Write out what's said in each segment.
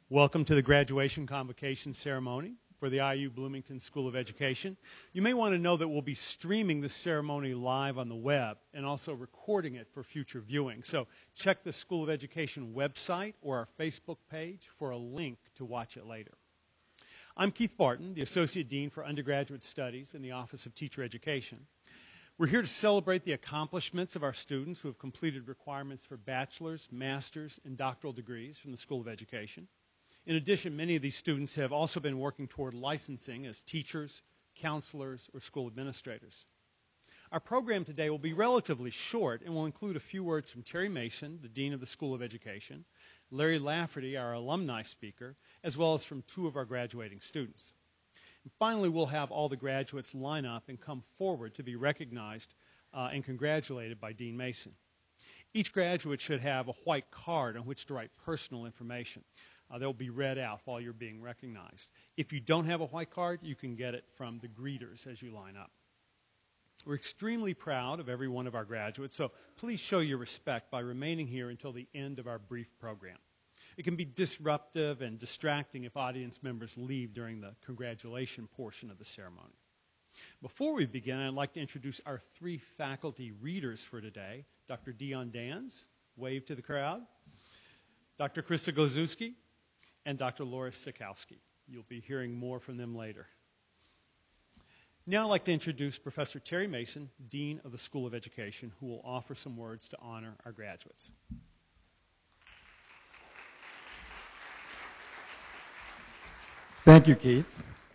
Welcome to the graduation convocation ceremony for the IU Bloomington School of Education. You may want to know that we'll be streaming this ceremony live on the web and also recording it for future viewing. So check the School of Education website or our Facebook page for a link to watch it later. I'm Keith Barton, the Associate Dean for Undergraduate Studies in the Office of Teacher Education. We're here to celebrate the accomplishments of our students who have completed requirements for bachelor's, master's, and doctoral degrees from the School of Education. In addition, many of these students have also been working toward licensing as teachers, counselors, or school administrators. Our program today will be relatively short and will include a few words from Terry Mason, the Dean of the School of Education, Larry Lafferty, our alumni speaker, as well as from two of our graduating students. And finally, we'll have all the graduates line up and come forward to be recognized and congratulated by Dean Mason. Each graduate should have a white card on which to write personal information. They'll be read out while you're being recognized. If you don't have a white card, you can get it from the greeters as you line up. We're extremely proud of every one of our graduates, so please show your respect by remaining here until the end of our brief program. It can be disruptive and distracting if audience members leave during the congratulation portion of the ceremony. Before we begin, I'd like to introduce our three faculty readers for today. Dr. Dion Dans, wave to the crowd. Dr. Krista Glazewski, and Dr. Laura Sikowski. You'll be hearing more from them later. Now I'd like to introduce Professor Terry Mason, Dean of the School of Education, who will offer some words to honor our graduates. Thank you, Keith.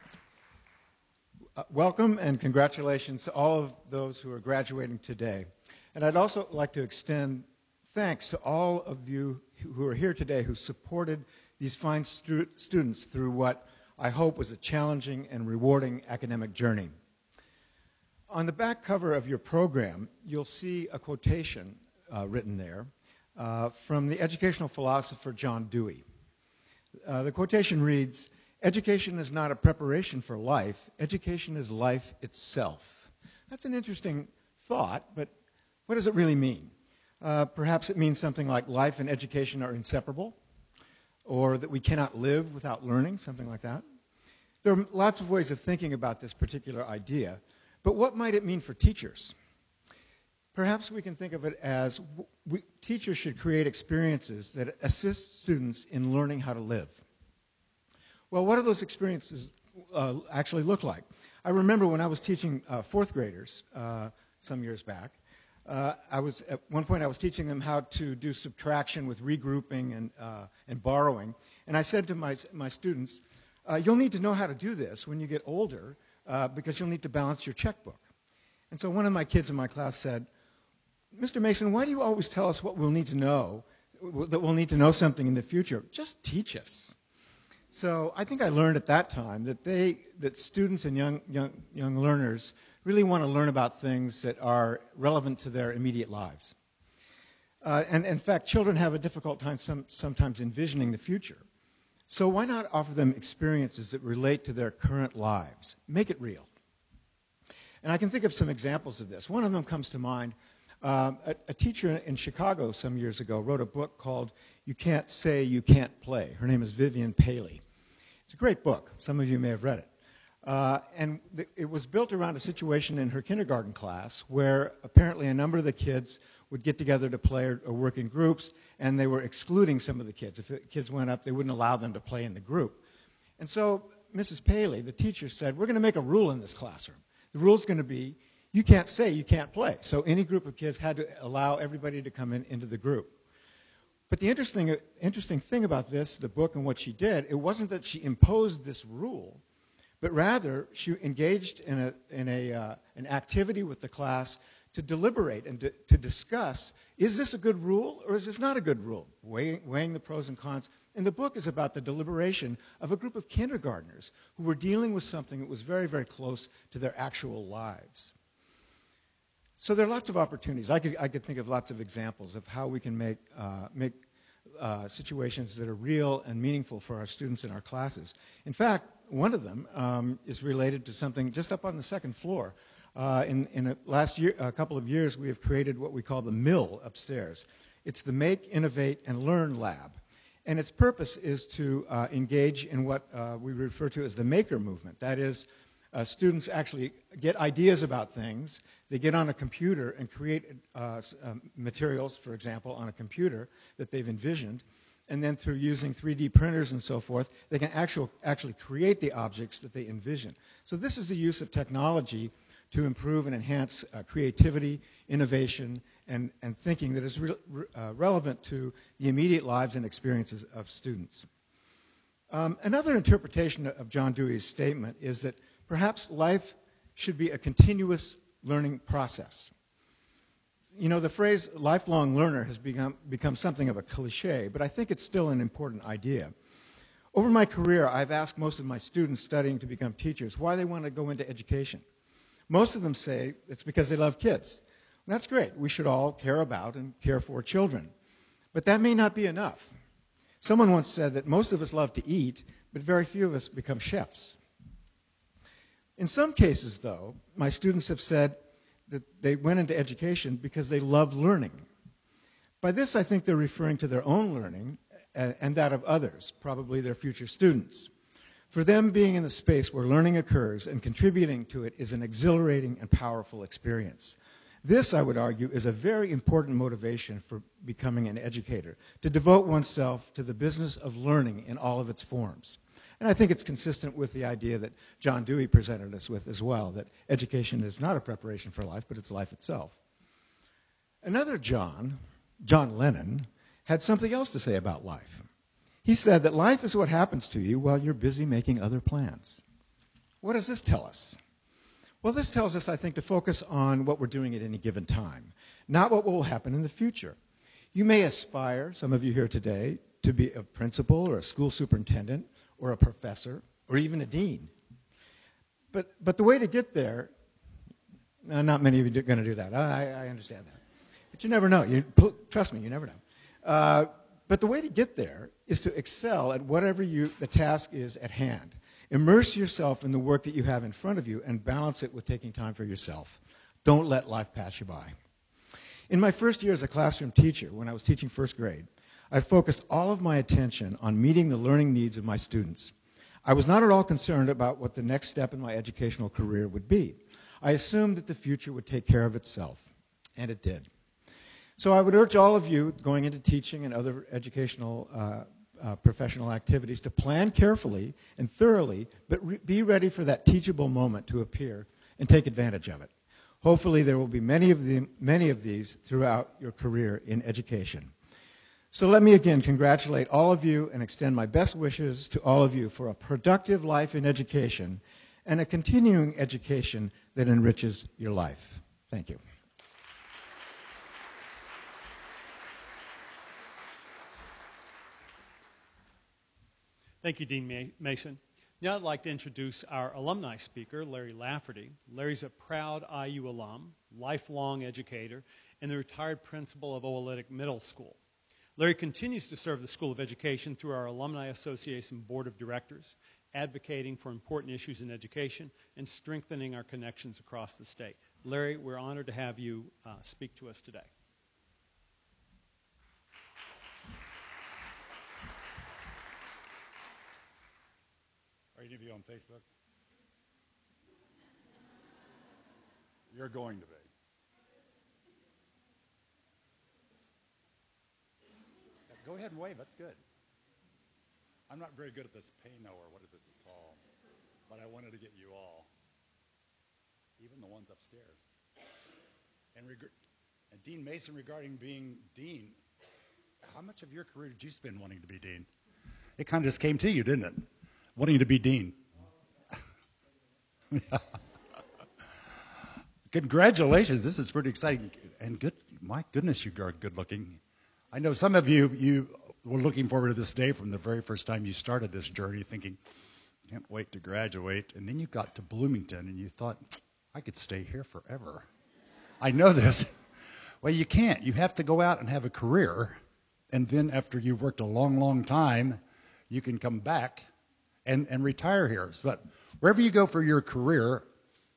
Welcome and congratulations to all of those who are graduating today. And I'd also like to extend thanks to all of you who are here today who supported these fine students through what I hope was a challenging and rewarding academic journey. On the back cover of your program, you'll see a quotation written there from the educational philosopher John Dewey. The quotation reads, "Education is not a preparation for life. Education is life itself." That's an interesting thought, but what does it really mean? Perhaps it means something like life and education are inseparable, or that we cannot live without learning, something like that. There are lots of ways of thinking about this particular idea, but what might it mean for teachers? Perhaps we can think of it as teachers should create experiences that assist students in learning how to live. Well, what do those experiences actually look like? I remember when I was teaching fourth graders some years back, at one point I was teaching them how to do subtraction with regrouping and borrowing. And I said to my students, you'll need to know how to do this when you get older because you'll need to balance your checkbook. And so one of my kids in my class said, "Mr. Mason, why do you always tell us what we'll need to know, that we'll need to know something in the future? Just teach us." So I think I learned at that time that students and young learners really want to learn about things that are relevant to their immediate lives. And in fact, children have a difficult time sometimes envisioning the future. So why not offer them experiences that relate to their current lives? Make it real. And I can think of some examples of this. One of them comes to mind. A teacher in Chicago some years ago wrote a book called "You Can't Say You Can't Play." Her name is Vivian Paley. It's a great book. Some of you may have read it. And it was built around a situation in her kindergarten class where apparently a number of the kids would get together to play or work in groups, and they were excluding some of the kids. If the kids went up, they wouldn't allow them to play in the group. And so Mrs. Paley, the teacher, said, "We're going to make a rule in this classroom. The rule's going to be you can't say you can't play." So any group of kids had to allow everybody to come into the group. But the interesting thing about this, the book and what she did, it wasn't that she imposed this rule, but rather she engaged in an activity with the class to deliberate and to discuss, is this a good rule or is this not a good rule, weighing the pros and cons. And the book is about the deliberation of a group of kindergartners who were dealing with something that was very, very close to their actual lives. So there are lots of opportunities. I could think of lots of examples of how we can make situations that are real and meaningful for our students in our classes. In fact, one of them is related to something just up on the second floor. In a couple of years, we have created what we call the Mill upstairs. It's the Make, Innovate, and Learn Lab. And its purpose is to engage in what we refer to as the maker movement. That is, students actually get ideas about things. They get on a computer and create materials, for example, on a computer that they've envisioned. And then through using 3D printers and so forth, they can actually create the objects that they envision. So this is the use of technology to improve and enhance creativity, innovation, and thinking that is relevant to the immediate lives and experiences of students. Another interpretation of John Dewey's statement is that perhaps life should be a continuous learning process. You know, the phrase lifelong learner has become something of a cliche, but I think it's still an important idea. Over my career, I've asked most of my students studying to become teachers why they want to go into education. Most of them say it's because they love kids. And that's great. We should all care about and care for children. But that may not be enough. Someone once said that most of us love to eat, but very few of us become chefs. In some cases, though, my students have said that they went into education because they love learning. By this, I think they're referring to their own learning and that of others, probably their future students. For them, being in the space where learning occurs and contributing to it is an exhilarating and powerful experience. This, I would argue, is a very important motivation for becoming an educator, to devote oneself to the business of learning in all of its forms. And I think it's consistent with the idea that John Dewey presented us with as well, that education is not a preparation for life, but it's life itself. Another John Lennon, had something else to say about life. He said that life is what happens to you while you're busy making other plans. What does this tell us? Well, this tells us, I think, to focus on what we're doing at any given time, not what will happen in the future. You may aspire, some of you here today, to be a principal or a school superintendent or a professor or even a dean. But the way to get there, not many of you are going to do that. I understand that. But you never know. Trust me, you never know. But the way to get there is to excel at whatever the task is at hand. Immerse yourself in the work that you have in front of you and balance it with taking time for yourself. Don't let life pass you by. In my first year as a classroom teacher, when I was teaching first grade, I focused all of my attention on meeting the learning needs of my students. I was not at all concerned about what the next step in my educational career would be. I assumed that the future would take care of itself, and it did. So I would urge all of you going into teaching and other educational professional activities to plan carefully and thoroughly, but be ready for that teachable moment to appear and take advantage of it. Hopefully there will be many of these throughout your career in education. So let me again congratulate all of you and extend my best wishes to all of you for a productive life in education and a continuing education that enriches your life. Thank you. Thank you, Dean Mason. Now I'd like to introduce our alumni speaker, Larry Lafferty. Larry's a proud IU alum, lifelong educator, and the retired principal of Oolitic Middle School. Larry continues to serve the School of Education through our Alumni Association Board of Directors, advocating for important issues in education and strengthening our connections across the state. Larry, we're honored to have you speak to us today. Are you going to be on Facebook? You're going to be. Go ahead and wave. That's good. I'm not very good at this Pano or what this is called, but I wanted to get you all, even the ones upstairs. And Dean Mason, regarding being dean, how much of your career did you spend wanting to be dean? It kind of just came to you, didn't it? Wanting to be dean. Congratulations. This is pretty exciting. And good, my goodness, you are good looking. I know some of you were looking forward to this day from the very first time you started this journey, thinking, can't wait to graduate. And then you got to Bloomington and you thought, I could stay here forever. I know this. Well, you can't. You have to go out and have a career. And then after you've worked a long, long time, you can come back and retire here. But wherever you go for your career,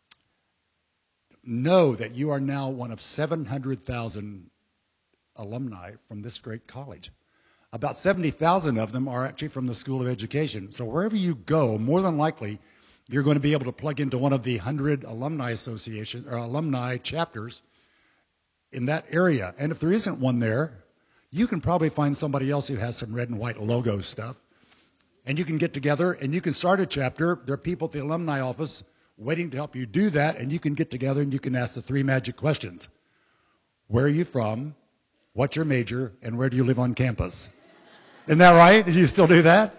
know that you are now one of 700,000 alumni from this great college. About 70,000 of them are actually from the School of Education. So wherever you go, more than likely, you're going to be able to plug into one of the 100 alumni association or alumni chapters in that area. And if there isn't one there, you can probably find somebody else who has some red and white logo stuff. And you can get together and you can start a chapter. There are people at the alumni office waiting to help you do that. And you can get together and you can ask the 3 magic questions. Where are you from? What's your major? And where do you live on campus? Isn't that right? Did you still do that?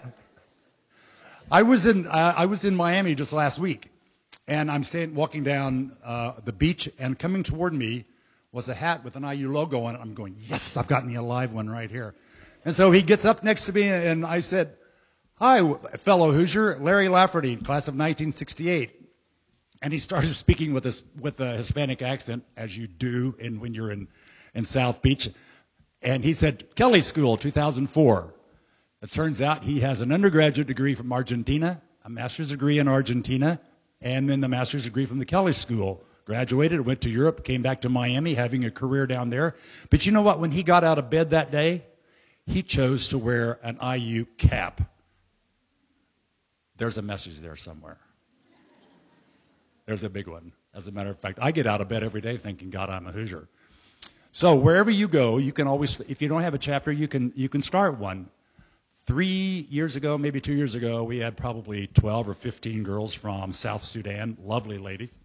I was in Miami just last week, and I'm walking down the beach, and coming toward me was a hat with an IU logo on it. I'm going, yes, I've gotten the alive one right here. And so he gets up next to me, and I said, hi, fellow Hoosier, Larry Lafferty, class of 1968. And he started speaking with a Hispanic accent, as you do when you're in South Beach. And he said, Kelly School, 2004. It turns out he has an undergraduate degree from Argentina, a master's degree in Argentina, and then the master's degree from the Kelly School. Graduated, went to Europe, came back to Miami, having a career down there. But you know what? When he got out of bed that day, he chose to wear an IU cap. There's a message there somewhere. There's a big one. As a matter of fact, I get out of bed every day thinking, God, I'm a Hoosier. So wherever you go, you can always, if you don't have a chapter, you can start one. 3 years ago, maybe 2 years ago, we had probably 12 or 15 girls from South Sudan, lovely ladies.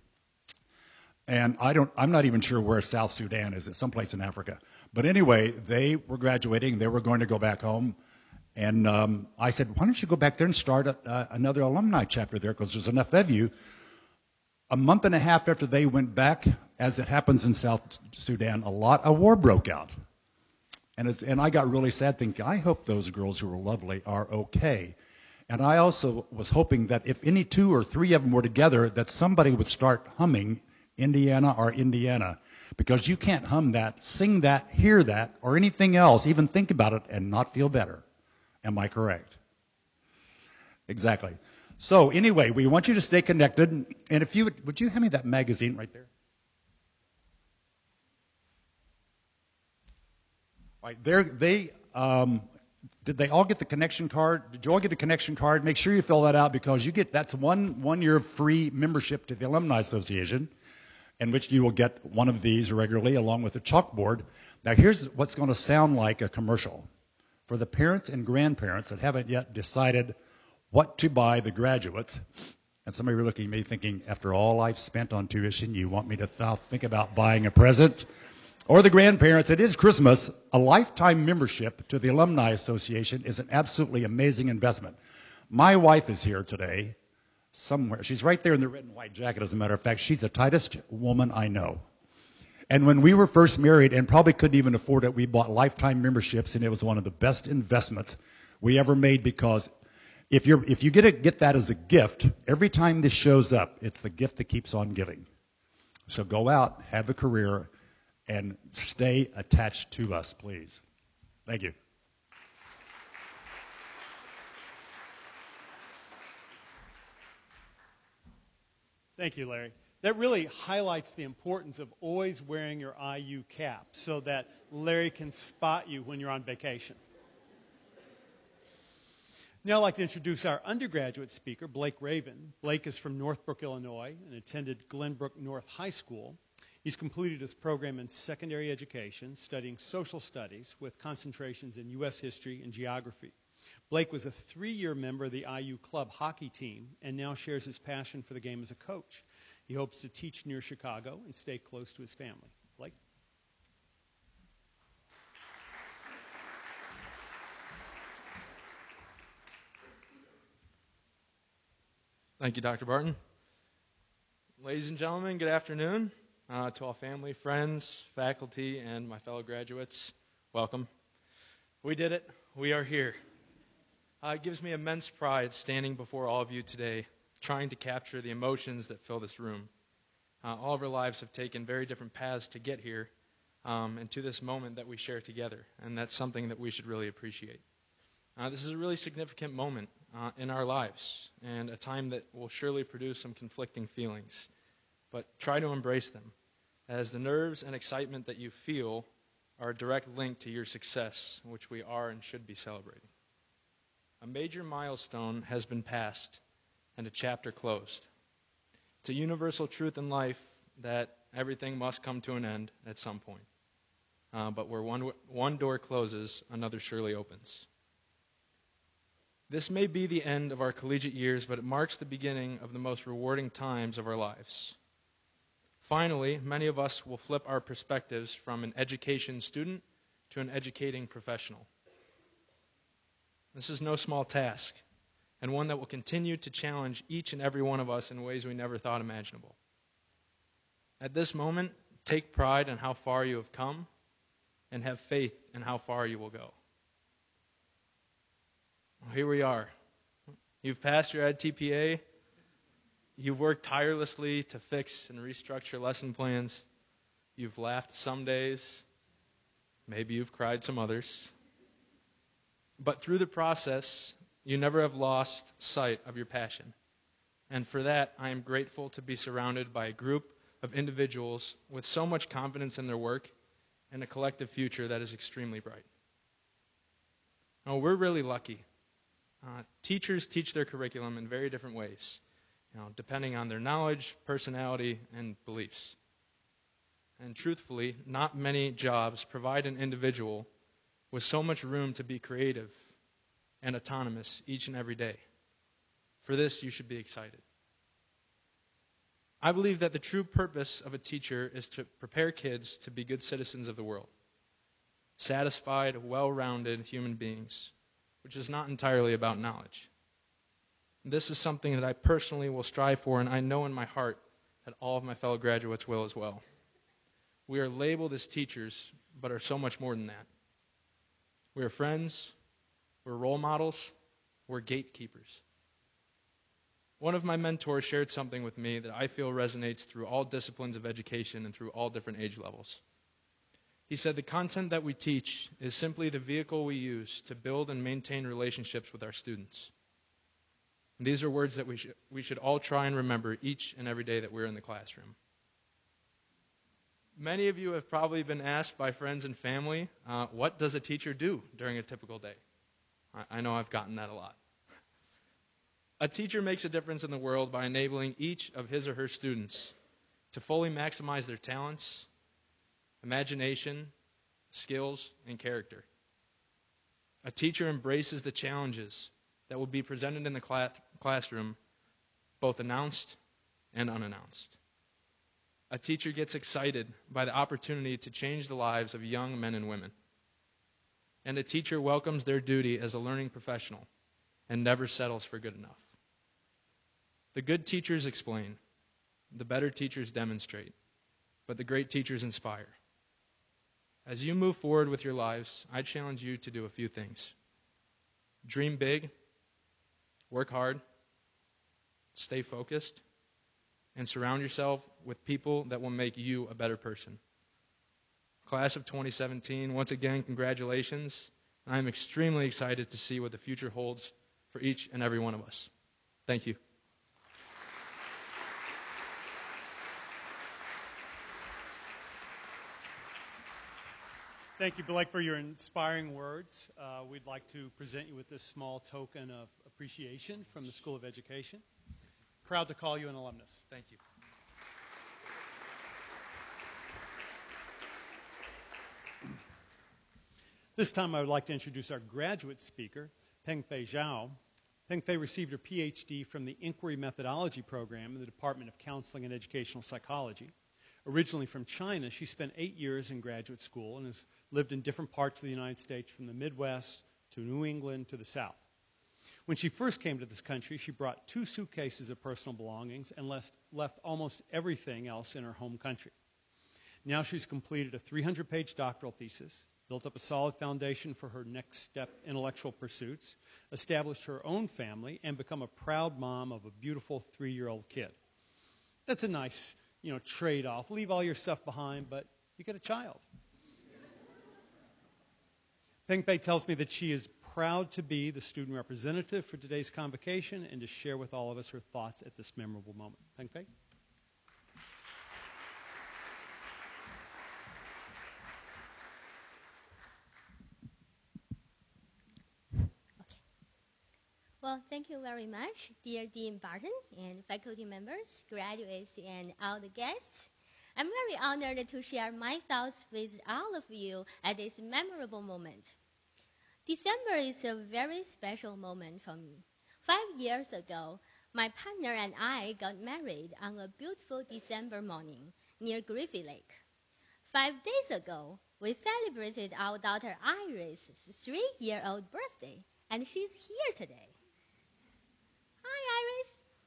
And I'm not even sure where South Sudan is. It's someplace in Africa. But anyway, they were graduating. They were going to go back home. And I said, why don't you go back there and start another alumni chapter there, because there's enough of you. A month and a half after they went back, as it happens in South Sudan, a war broke out. And I got really sad thinking, I hope those girls who were lovely are okay. And I also was hoping that if any 2 or 3 of them were together, that somebody would start humming Indiana or Indiana. Because you can't hum that, sing that, hear that, or anything else, even think about it, and not feel better. Am I correct? Exactly. So anyway, we want you to stay connected. And if you would you hand me that magazine right there? Right, did they all get the connection card? Did you all get a connection card? Make sure you fill that out, because that's one year of free membership to the Alumni Association, in which you will get one of these regularly along with a chalkboard. Now here's what's going to sound like a commercial. For the parents and grandparents that haven't yet decided what to buy the graduates, and some of you are looking at me thinking, after all I've spent on tuition, you want me to think about buying a present? Or the grandparents, it is Christmas. A lifetime membership to the Alumni Association is an absolutely amazing investment. My wife is here today somewhere. She's right there in the red and white jacket, as a matter of fact. She's the tightest woman I know. And when we were first married and probably couldn't even afford it, we bought lifetime memberships, and it was one of the best investments we ever made, because if you get that as a gift, every time this shows up, it's the gift that keeps on giving. So go out, have a career, and stay attached to us, please. Thank you. Thank you, Larry. That really highlights the importance of always wearing your IU cap so that Larry can spot you when you're on vacation. Now I'd like to introduce our undergraduate speaker, Blake Raven. Blake is from Northbrook, Illinois, and attended Glenbrook North High School. He's completed his program in secondary education, studying social studies with concentrations in U.S. history and geography. Blake was a 3-year member of the IU club hockey team and now shares his passion for the game as a coach. He hopes to teach near Chicago and stay close to his family. Blake? Thank you, Dr. Barton. Ladies and gentlemen, good afternoon. To all family, friends, faculty, and my fellow graduates, welcome. We did it. We are here. It gives me immense pride standing before all of you today, trying to capture the emotions that fill this room. All of our lives have taken very different paths to get here and to this moment that we share together, and that's something that we should really appreciate. This is a really significant moment in our lives, and a time that will surely produce some conflicting feelings. But try to embrace them, as the nerves and excitement that you feel are a direct link to your success, which we are and should be celebrating. A major milestone has been passed and a chapter closed. It's a universal truth in life that everything must come to an end at some point. But where one door closes, another surely opens. This may be the end of our collegiate years, but it marks the beginning of the most rewarding times of our lives. Finally, many of us will flip our perspectives from an education student to an educating professional. This is no small task, and one that will continue to challenge each and every one of us in ways we never thought imaginable. At this moment, take pride in how far you have come, and have faith in how far you will go. Well, here we are. You've passed your EdTPA. You've worked tirelessly to fix and restructure lesson plans. You've laughed some days. Maybe you've cried some others. But through the process, you never have lost sight of your passion. And for that, I am grateful to be surrounded by a group of individuals with so much confidence in their work and a collective future that is extremely bright. Now, we're really lucky. Teachers teach their curriculum in very different ways, depending on their knowledge, personality, and beliefs. And truthfully, not many jobs provide an individual with so much room to be creative and autonomous each and every day. For this, you should be excited. I believe that the true purpose of a teacher is to prepare kids to be good citizens of the world, satisfied, well-rounded human beings, which is not entirely about knowledge. This is something that I personally will strive for, and I know in my heart that all of my fellow graduates will as well. We are labeled as teachers, but are so much more than that. We are friends, we're role models, we're gatekeepers. One of my mentors shared something with me that I feel resonates through all disciplines of education and through all different age levels. He said the content that we teach is simply the vehicle we use to build and maintain relationships with our students. And these are words that we should all try and remember each and every day that we're in the classroom. Many of you have probably been asked by friends and family, what does a teacher do during a typical day? I know I've gotten that a lot. A teacher makes a difference in the world by enabling each of his or her students to fully maximize their talents, imagination, skills, and character. A teacher embraces the challenges that will be presented in the classroom, both announced and unannounced. A teacher gets excited by the opportunity to change the lives of young men and women. And a teacher welcomes their duty as a learning professional and never settles for good enough. The good teachers explain, the better teachers demonstrate, but the great teachers inspire. As you move forward with your lives, I challenge you to do a few things. Dream big, work hard, stay focused, and surround yourself with people that will make you a better person. Class of 2017, once again, congratulations. I'm extremely excited to see what the future holds for each and every one of us. Thank you. Thank you, Blake, for your inspiring words. We'd like to present you with this small token of appreciation from the School of Education. Proud to call you an alumnus. Thank you. This time I would like to introduce our graduate speaker, Pengfei Zhao. Pengfei received her PhD from the Inquiry Methodology Program in the Department of Counseling and Educational Psychology. Originally from China, she spent 8 years in graduate school and has lived in different parts of the United States, from the Midwest to New England to the South. When she first came to this country, she brought 2 suitcases of personal belongings and left almost everything else in her home country. Now she's completed a 300-page doctoral thesis, built up a solid foundation for her next step intellectual pursuits, established her own family, and become a proud mom of a beautiful 3-year-old kid. That's a nice, trade-off. Leave all your stuff behind, but you get a child. Pengfei tells me that she is proud to be the student representative for today's convocation and to share with all of us her thoughts at this memorable moment. Pengfei? Well, thank you very much, dear Dean Barton and faculty members, graduates, and all the guests. I'm very honored to share my thoughts with all of you at this memorable moment. December is a very special moment for me. 5 years ago, my partner and I got married on a beautiful December morning near Griffey Lake. 5 days ago, we celebrated our daughter Iris' 3-year-old birthday, and she's here today. Hi,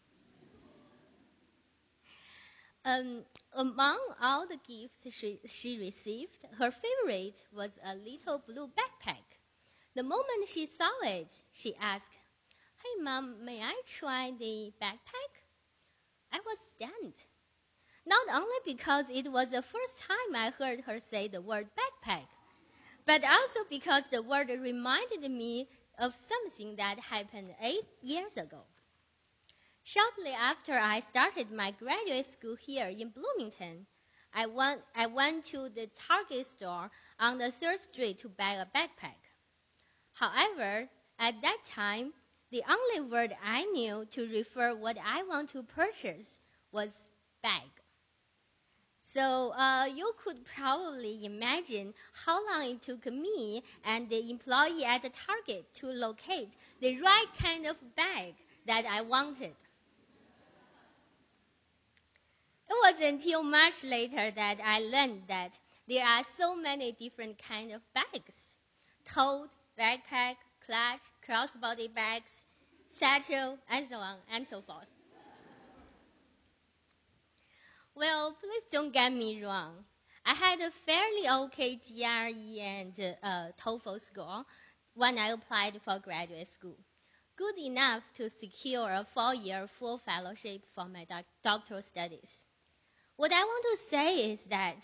Iris. Among all the gifts she received, her favorite was a little blue backpack. The moment she saw it, she asked, "Hey, Mom, may I try the backpack?" I was stunned. Not only because it was the first time I heard her say the word backpack, but also because the word reminded me of something that happened 8 years ago. Shortly after I started my graduate school here in Bloomington, I went to the Target store on the 3rd Street to buy a backpack. However, at that time, the only word I knew to refer what I want to purchase was bag. So you could probably imagine how long it took me and the employee at the Target to locate the right kind of bag that I wanted. It was until much later that I learned that there are so many different kinds of bags: tote, backpack, clutch, crossbody bags, satchel, and so on and so forth. Well, please don't get me wrong. I had a fairly okay GRE and TOEFL score when I applied for graduate school, good enough to secure a 4-year full fellowship for my doctoral studies. What I want to say is that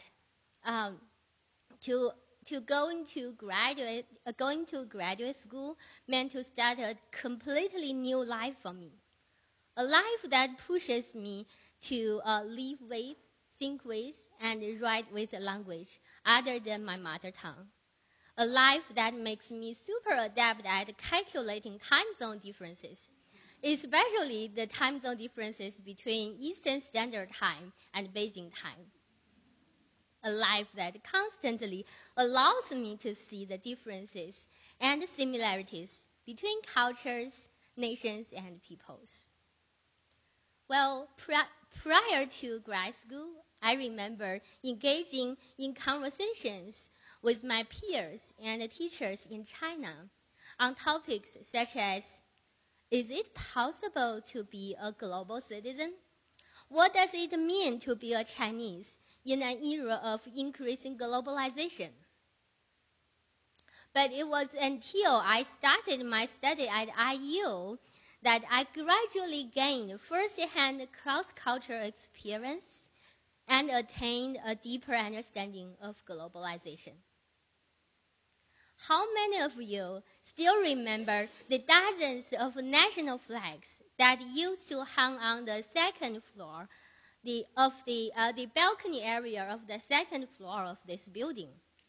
going to graduate school meant to start a completely new life for me, a life that pushes me to live with, think with, and write with a language other than my mother tongue, a life that makes me super adept at calculating time zone differences, especially the time zone differences between Eastern Standard Time and Beijing time. A life that constantly allows me to see the differences and similarities between cultures, nations, and peoples. Well, prior to grad school, I remember engaging in conversations with my peers and teachers in China on topics such as, is it possible to be a global citizen? What does it mean to be a Chinese in an era of increasing globalization? But it was until I started my study at IU that I gradually gained first-hand cross-cultural experience and attained a deeper understanding of globalization. How many of you still remember the dozens of national flags that used to hang on the second floor of the balcony area of the second floor of this building?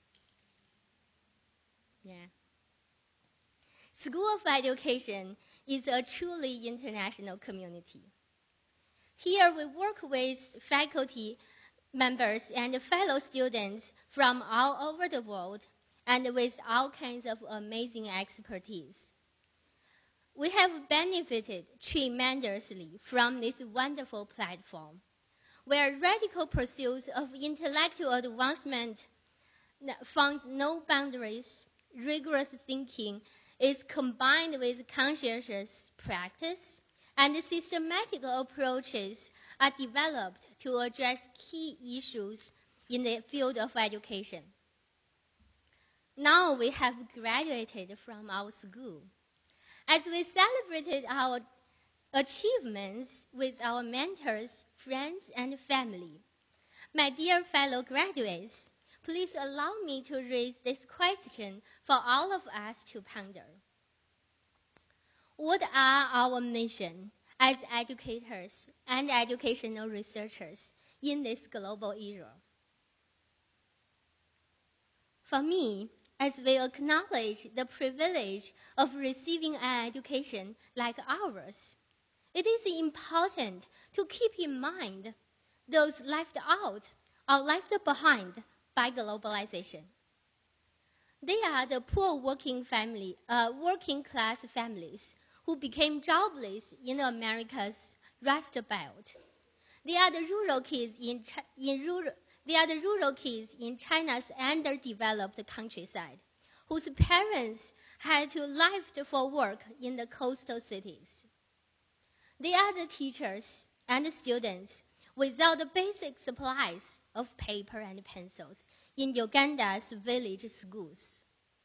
Yeah. School of Education is a truly international community. Here we work with faculty members and fellow students from all over the world and with all kinds of amazing expertise. We have benefited tremendously from this wonderful platform, where radical pursuits of intellectual advancement finds no boundaries. Rigorous thinking is combined with conscientious practice, and systematic approaches are developed to address key issues in the field of education. Now we have graduated from our school. As we celebrated our achievements with our mentors, friends, and family, my dear fellow graduates, please allow me to raise this question for all of us to ponder. What are our mission as educators and educational researchers in this global era? For me, as we acknowledge the privilege of receiving an education like ours, it is important to keep in mind those left out or left behind by globalization. They are the poor working class families who became jobless in America's Rust Belt. They are the rural kids in China's underdeveloped countryside, whose parents had to leave for work in the coastal cities. They are the teachers and the students without the basic supplies of paper and pencils in Uganda's village schools.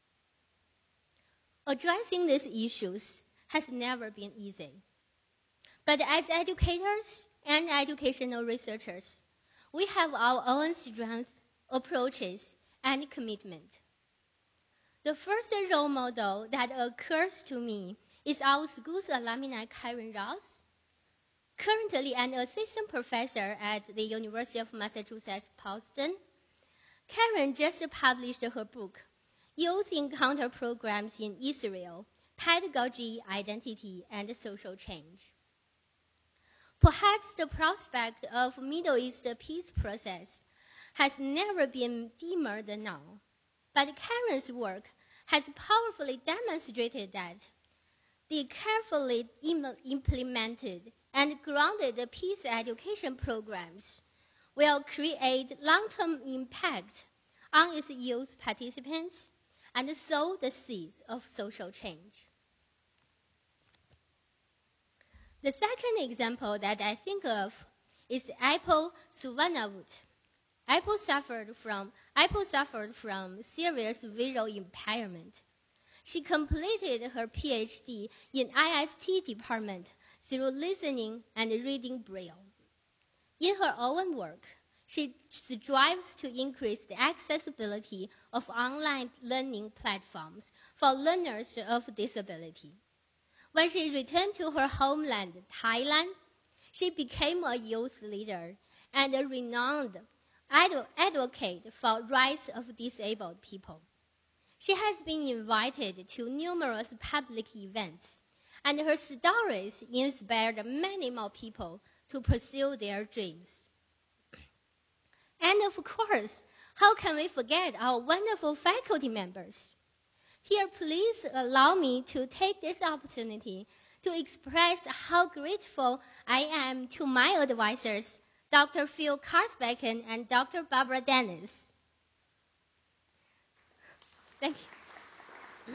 Addressing these issues has never been easy. But as educators and educational researchers, we have our own strengths, approaches, and commitment. The first role model that occurs to me is our school's alumni Karen Ross, currently an assistant professor at the University of Massachusetts, Boston. Karen just published her book, Youth Encounter Programs in Israel, Pedagogy, Identity, and Social Change. Perhaps the prospect of Middle East peace process has never been dimmer than now, but Karen's work has powerfully demonstrated that the carefully implemented and grounded peace education programs will create long-term impact on its youth participants and sow the seeds of social change. The second example that I think of is Apple Suvarnabhut. Apple suffered from serious visual impairment. She completed her PhD in IST department through listening and reading Braille. In her own work, she strives to increase the accessibility of online learning platforms for learners of disability. When she returned to her homeland, Thailand, she became a youth leader and a renowned advocate for rights of disabled people. She has been invited to numerous public events, and her stories inspired many more people to pursue their dreams. And of course, how can we forget our wonderful faculty members? Here, please allow me to take this opportunity to express how grateful I am to my advisors, Dr. Phil Karsbecken and Dr. Barbara Dennis. Thank you.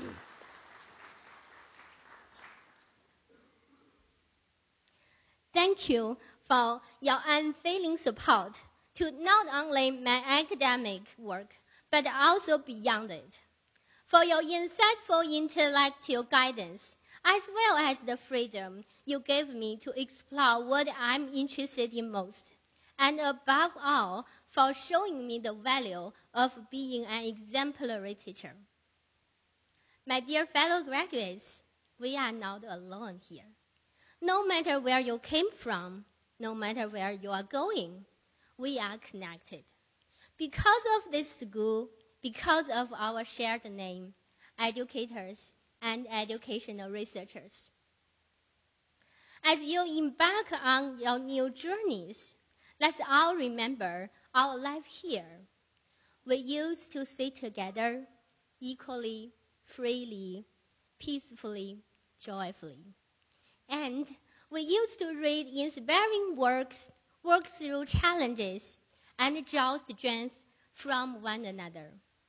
Thank you for your unfailing support to not only my academic work, but also beyond it. For your insightful intellectual guidance, as well as the freedom you gave me to explore what I'm interested in most, and above all, for showing me the value of being an exemplary teacher. My dear fellow graduates, we are not alone here. No matter where you came from, no matter where you are going, we are connected. Because of this school, because of our shared name, educators and educational researchers. As you embark on your new journeys, let's all remember our life here. We used to sit together equally, freely, peacefully, joyfully. And we used to read inspiring works, work through challenges, and draw strength from one another.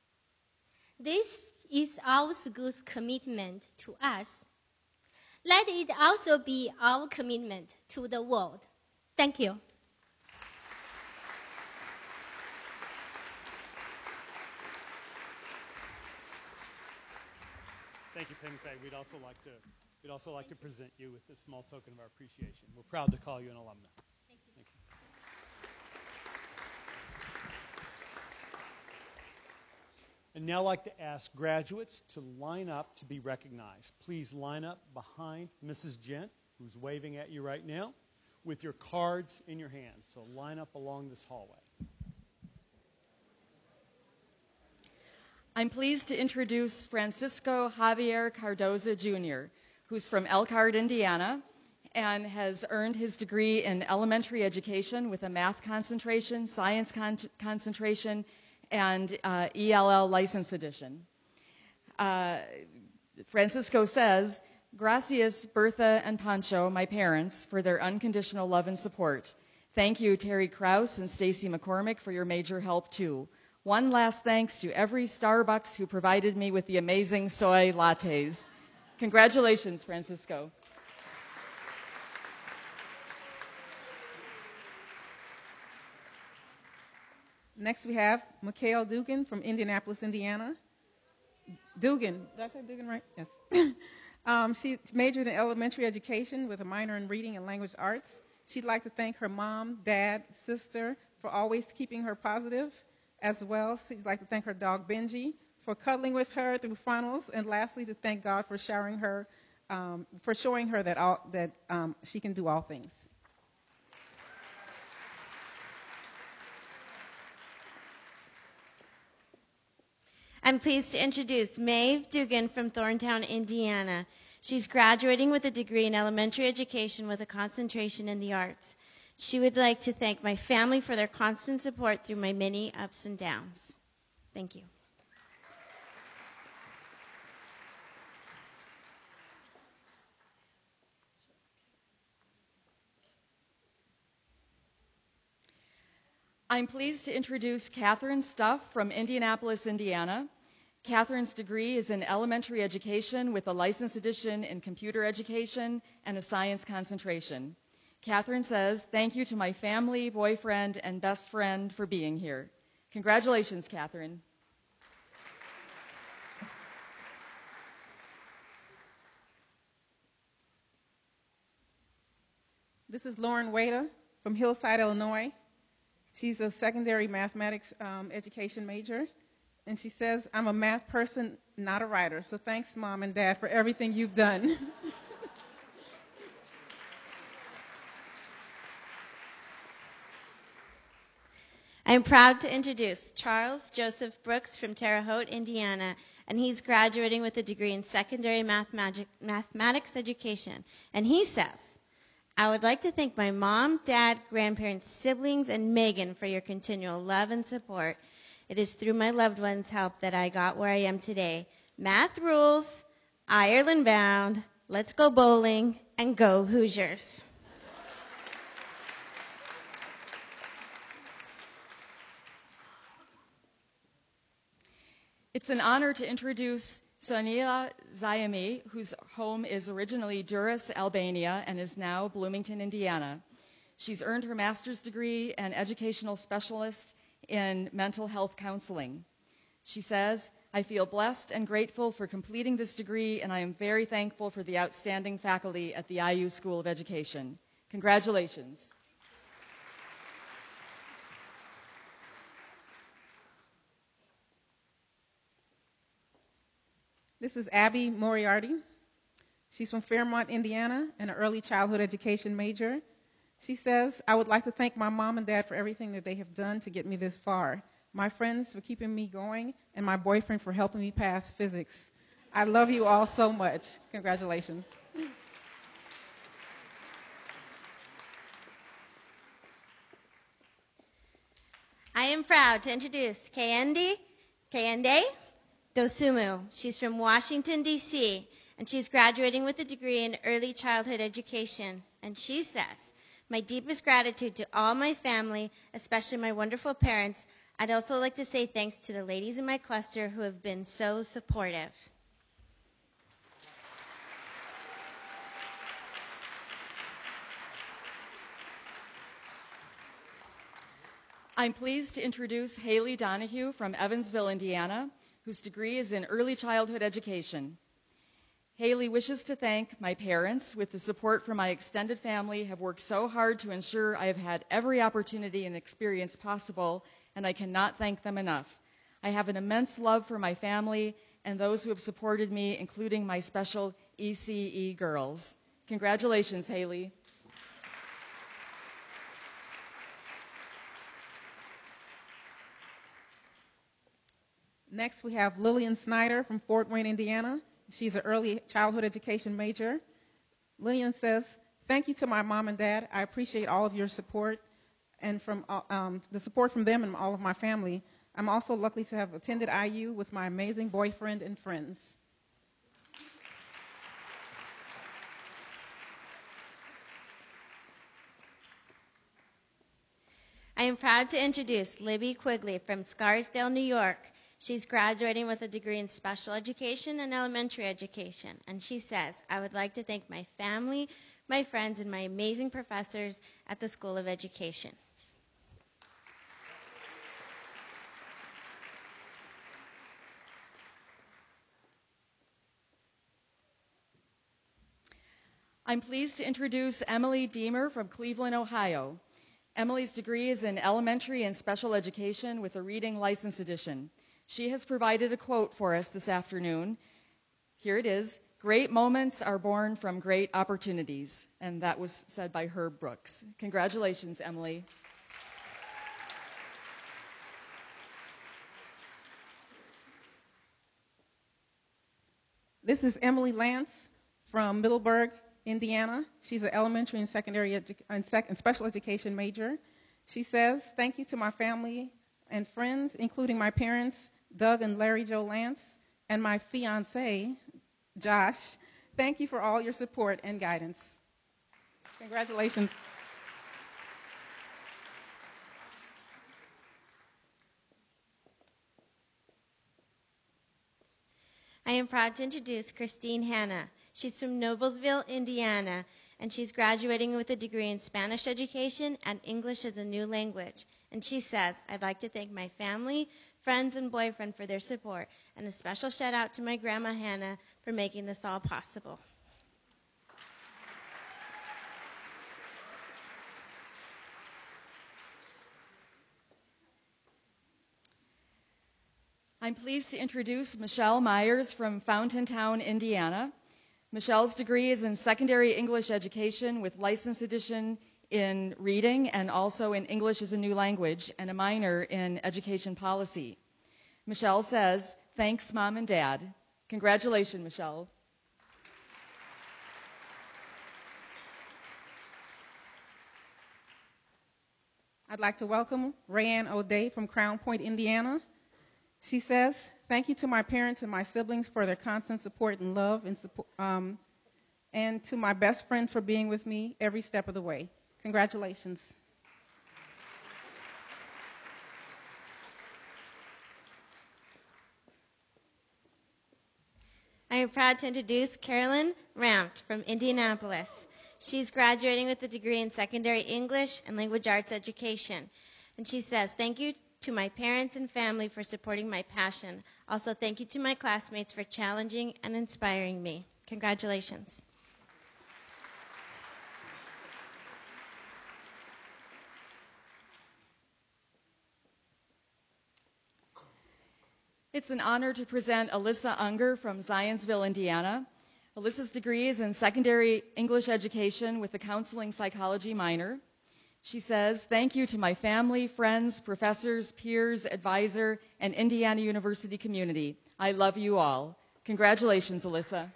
This is our school's commitment to us. Let it also be our commitment to the world. Thank you. Thank you, Peng Fei. We'd also like to present you with this small token of our appreciation. We're proud to call you an alumna. Thank you. Thank you. And now I'd like to ask graduates to line up to be recognized. Please line up behind Mrs. Gent, who's waving at you right now, with your cards in your hands. So line up along this hallway. I'm pleased to introduce Francisco Javier Cardoza Jr., who's from Elkhart, Indiana, and has earned his degree in elementary education with a math concentration, science concentration, and ELL license edition. Francisco says, "Gracias, Bertha and Pancho, my parents, for their unconditional love and support. Thank you, Terry Krause and Stacy McCormick, for your major help, too. One last thanks to every Starbucks who provided me with the amazing soy lattes." Congratulations, Francisco. Next we have Mikhail Dugan from Indianapolis, Indiana. Dugan, did I say Dugan right? Yes. She majored in elementary education with a minor in reading and language arts. She'd like to thank her mom, dad, sister for always keeping her positive. As well, she'd like to thank her dog Benji for cuddling with her through finals, and lastly, to thank God for showing her that she can do all things. I'm pleased to introduce Maeve Dugan from Thorntown, Indiana. She's graduating with a degree in elementary education with a concentration in the arts. She would like to thank my family for their constant support through my many ups and downs. Thank you. I'm pleased to introduce Catherine Stuff from Indianapolis, Indiana. Catherine's degree is in elementary education with a license edition in computer education and a science concentration. Catherine says, "Thank you to my family, boyfriend, and best friend for being here." Congratulations, Catherine. This is Lauren Wada from Hillside, Illinois. She's a secondary mathematics education major. And she says, "I'm a math person, not a writer. So thanks, Mom and Dad, for everything you've done." I'm proud to introduce Charles Joseph Brooks from Terre Haute, Indiana, and he's graduating with a degree in secondary mathematics education. And he says, "I would like to thank my mom, dad, grandparents, siblings, and Megan for your continual love and support. It is through my loved ones' help that I got where I am today. Math rules, Ireland bound, let's go bowling, and go Hoosiers." It's an honor to introduce Sonila Zayami, whose home is originally Durrës, Albania, and is now Bloomington, Indiana. She's earned her master's degree and educational specialist in mental health counseling. She says, "I feel blessed and grateful for completing this degree, and I am very thankful for the outstanding faculty at the IU School of Education." Congratulations. This is Abby Moriarty. She's from Fairmont, Indiana, and an early childhood education major. She says, "I would like to thank my mom and dad for everything that they have done to get me this far. My friends for keeping me going, and my boyfriend for helping me pass physics. I love you all so much." Congratulations. I am proud to introduce Kayende Dosumu. She's from Washington, D.C., and she's graduating with a degree in early childhood education. And she says, "My deepest gratitude to all my family, especially my wonderful parents. I'd also like to say thanks to the ladies in my cluster who have been so supportive." I'm pleased to introduce Haley Donahue from Evansville, Indiana, whose degree is in early childhood education. Haley wishes to thank my parents. With the support from my extended family, have worked so hard to ensure I have had every opportunity and experience possible, and I cannot thank them enough. I have an immense love for my family and those who have supported me, including my special ECE girls. Congratulations, Haley. Next, we have Lillian Snyder from Fort Wayne, Indiana. She's an early childhood education major. Lillian says, thank you to my mom and dad. I appreciate all of your support and from the support from them and all of my family. I'm also lucky to have attended IU with my amazing boyfriend and friends. I am proud to introduce Libby Quigley from Scarsdale, New York. She's graduating with a degree in special education and elementary education. And she says, I would like to thank my family, my friends, and my amazing professors at the School of Education. I'm pleased to introduce Emily Deemer from Cleveland, Ohio. Emily's degree is in elementary and special education with a reading license edition. She has provided a quote for us this afternoon. Here it is, "Great moments are born from great opportunities." And that was said by Herb Brooks. Congratulations, Emily. This is Emily Lance from Middleburg, Indiana. She's an elementary and secondary and special education major. She says, thank you to my family and friends, including my parents, Doug and Larry Joe Lance, and my fiancé, Josh. Thank you for all your support and guidance. Congratulations. I am proud to introduce Christine Hanna. She's from Noblesville, Indiana, and she's graduating with a degree in Spanish education and English as a new language. And she says, I'd like to thank my family, friends, and boyfriend for their support, and a special shout out to my grandma Hannah for making this all possible. I'm pleased to introduce Michelle Myers from Fountaintown, Indiana. Michelle's degree is in secondary English education with license edition in reading and also in English as a new language and a minor in education policy. Michelle says, thanks, Mom and Dad. Congratulations, Michelle. I'd like to welcome Rayanne O'Day from Crown Point, Indiana. She says, thank you to my parents and my siblings for their constant support and love, and to my best friends for being with me every step of the way. Congratulations. I am proud to introduce Carolyn Rampt from Indianapolis. She's graduating with a degree in secondary English and language arts education. And she says, thank you to my parents and family for supporting my passion. Also, thank you to my classmates for challenging and inspiring me. Congratulations. It's an honor to present Alyssa Unger from Zionsville, Indiana. Alyssa's degree is in secondary English education with a counseling psychology minor. She says, thank you to my family, friends, professors, peers, advisor, and Indiana University community. I love you all. Congratulations, Alyssa.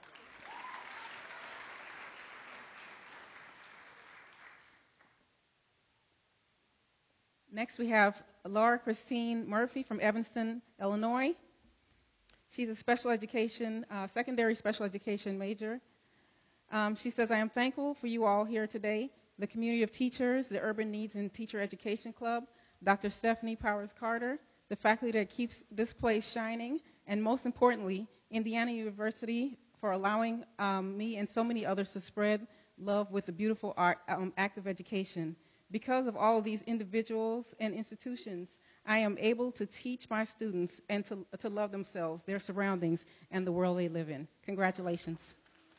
Next, we have Laura Christine Murphy from Evanston, Illinois. She's a special education, secondary special education major. She says, I am thankful for you all here today, the community of teachers, the Urban Needs and Teacher Education Club, Dr. Stephanie Powers Carter, the faculty that keeps this place shining, and most importantly, Indiana University for allowing me and so many others to spread love with the beautiful act of education. Because of all of these individuals and institutions, I am able to teach my students and to love themselves, their surroundings, and the world they live in. Congratulations.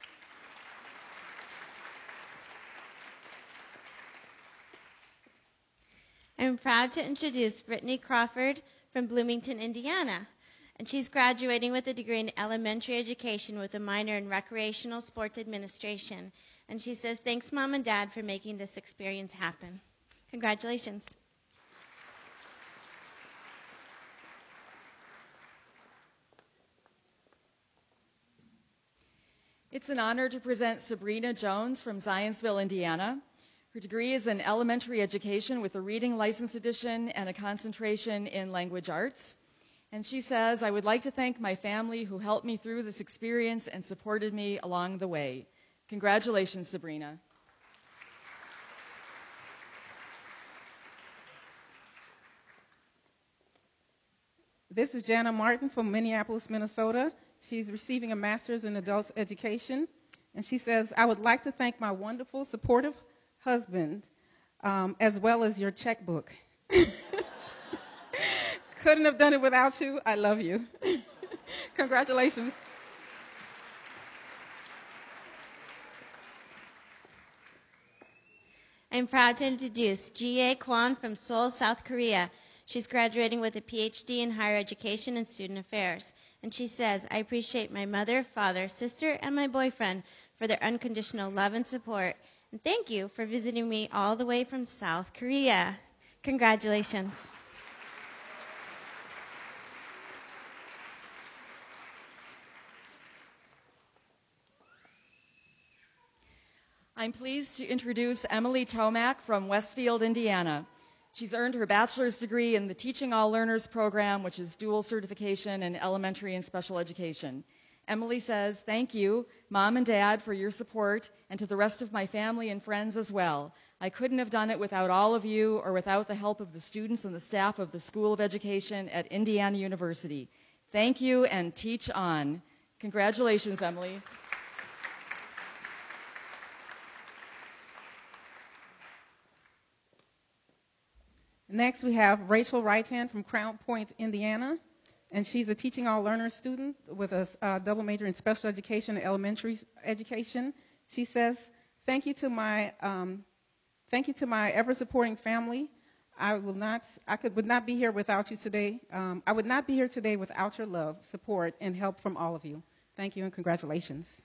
I'm proud to introduce Brittany Crawford from Bloomington, Indiana. And she's graduating with a degree in elementary education with a minor in recreational sports administration. And she says, thanks, Mom and Dad, for making this experience happen. Congratulations. It's an honor to present Sabrina Jones from Zionsville, Indiana. Her degree is in elementary education with a reading license edition and a concentration in language arts. And she says, I would like to thank my family who helped me through this experience and supported me along the way. Congratulations, Sabrina. This is Jana Martin from Minneapolis, Minnesota. She's receiving a master's in adult education. And she says, I would like to thank my wonderful, supportive husband, as well as your checkbook. Couldn't have done it without you. I love you. Congratulations. I'm proud to introduce Ji-Ae Kwon from Seoul, South Korea. She's graduating with a PhD in higher education and student affairs. And she says, I appreciate my mother, father, sister, and my boyfriend for their unconditional love and support. And thank you for visiting me all the way from South Korea. Congratulations. I'm pleased to introduce Emily Tomac from Westfield, Indiana. She's earned her bachelor's degree in the Teaching All Learners program, which is dual certification in elementary and special education. Emily says, thank you, Mom and Dad, for your support, and to the rest of my family and friends as well. I couldn't have done it without all of you or without the help of the students and the staff of the School of Education at Indiana University. Thank you, and teach on. Congratulations, Emily. Next, we have Rachel Wrighthand from Crown Point, Indiana, and she's a Teaching All Learners student with a double major in special education and elementary education. She says, thank you to my ever-supporting family. I would not be here without you today. I would not be here today without your love, support, and help from all of you. Thank you and congratulations.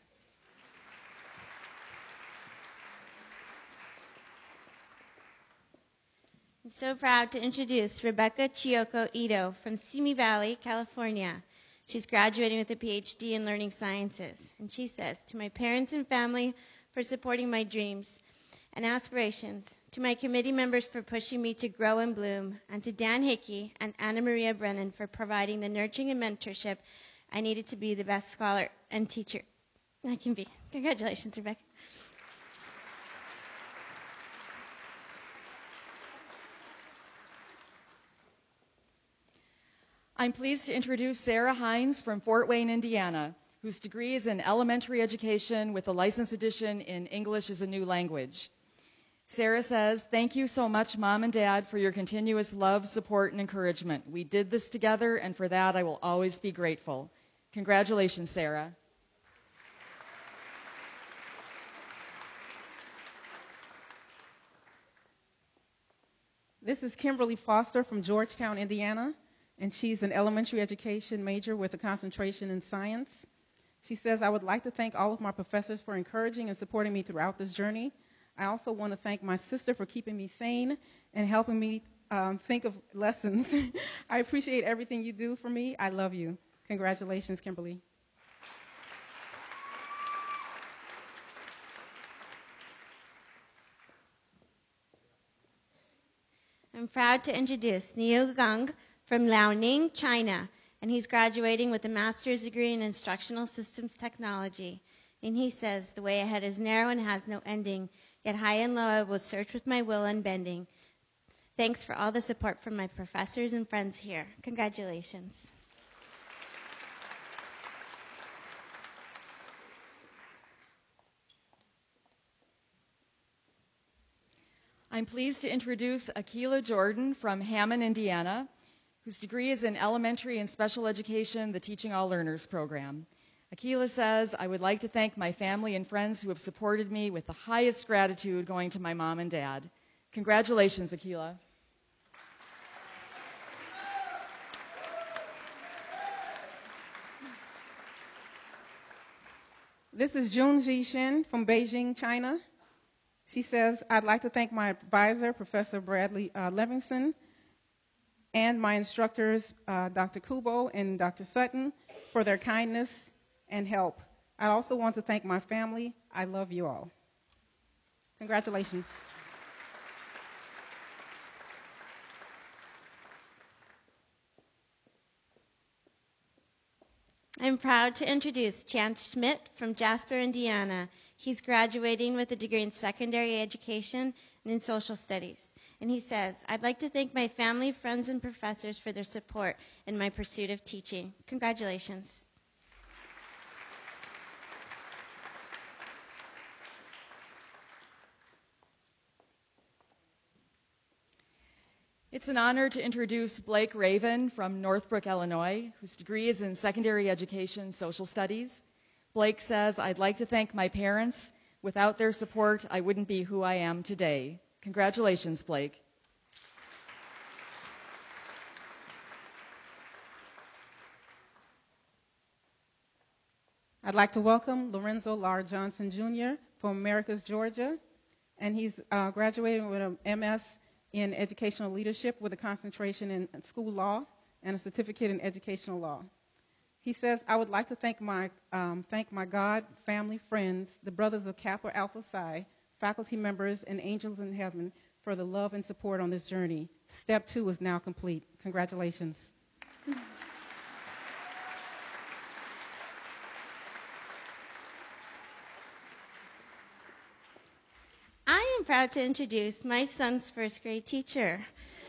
I'm so proud to introduce Rebecca Chiyoko Ito from Simi Valley, California. She's graduating with a PhD in learning sciences. And she says, to my parents and family for supporting my dreams and aspirations, to my committee members for pushing me to grow and bloom, and to Dan Hickey and Anna Maria Brennan for providing the nurturing and mentorship I needed to be the best scholar and teacher I can be. Congratulations, Rebecca. I'm pleased to introduce Sarah Hines from Fort Wayne, Indiana, whose degree is in elementary education with a license edition in English as a new language. Sarah says, thank you so much, Mom and Dad, for your continuous love, support, and encouragement. We did this together, and for that I will always be grateful. Congratulations, Sarah. This is Kimberly Foster from Georgetown, Indiana, and she's an elementary education major with a concentration in science. She says, I would like to thank all of my professors for encouraging and supporting me throughout this journey. I also want to thank my sister for keeping me sane and helping me think of lessons. I appreciate everything you do for me. I love you. Congratulations, Kimberly. I'm proud to introduce Niu Gang from Liaoning, China, and he's graduating with a master's degree in instructional systems technology. And he says, the way ahead is narrow and has no ending, yet high and low I will search with my will unbending. Thanks for all the support from my professors and friends here. Congratulations. I'm pleased to introduce Akila Jordan from Hammond, Indiana, whose degree is in elementary and special education, the Teaching All Learners program. Akila says, I would like to thank my family and friends who have supported me with the highest gratitude going to my mom and dad. Congratulations, Akila. This is Jun Ji-Shin from Beijing, China. She says, I'd like to thank my advisor, Professor Bradley Levinson, and my instructors, Dr. Kubo and Dr. Sutton, for their kindness and help. I also want to thank my family. I love you all. Congratulations. I'm proud to introduce Chance Schmidt from Jasper, Indiana. He's graduating with a degree in secondary education and in social studies. And he says, I'd like to thank my family, friends, and professors for their support in my pursuit of teaching. Congratulations. It's an honor to introduce Blake Raven from Northbrook, Illinois, whose degree is in secondary education, social studies. Blake says, I'd like to thank my parents. Without their support, I wouldn't be who I am today. Congratulations, Blake. I'd like to welcome Lorenzo Lar Johnson, Jr. from Americus, Georgia, and he's graduating with an MS in educational leadership with a concentration in school law and a certificate in educational law. He says, I would like to thank my God, family, friends, the brothers of Kappa Alpha Psi, faculty members, and angels in heaven for the love and support on this journey. Step 2 is now complete. Congratulations. I am proud to introduce my son's first grade teacher,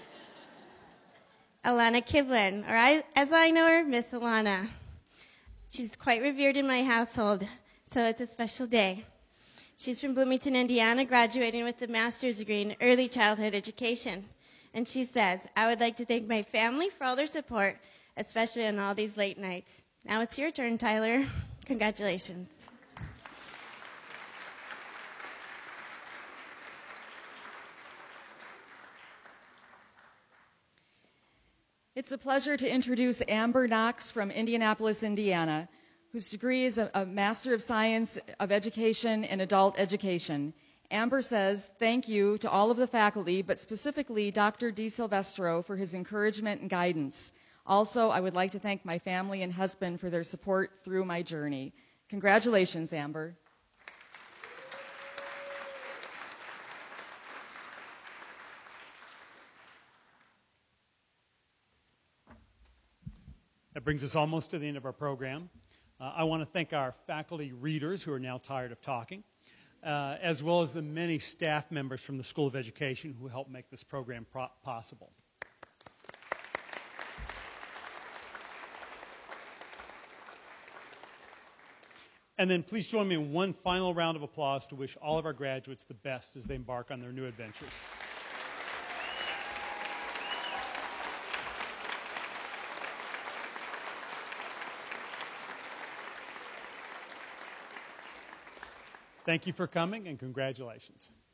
Alana Kiblin, or as I know her, Miss Alana. She's quite revered in my household, so it's a special day. She's from Bloomington, Indiana, graduating with a master's degree in early childhood education. And she says, I would like to thank my family for all their support, especially on all these late nights. Now it's your turn, Tyler. Congratulations. It's a pleasure to introduce Amber Knox from Indianapolis, Indiana, whose degree is a Master of Science of Education in Adult Education. Amber says, thank you to all of the faculty, but specifically Dr. D. Silvestro for his encouragement and guidance. Also, I would like to thank my family and husband for their support through my journey. Congratulations, Amber. That brings us almost to the end of our program. I want to thank our faculty readers who are now tired of talking, as well as the many staff members from the School of Education who helped make this program possible. And then please join me in one final round of applause to wish all of our graduates the best as they embark on their new adventures. Thank you for coming, and congratulations.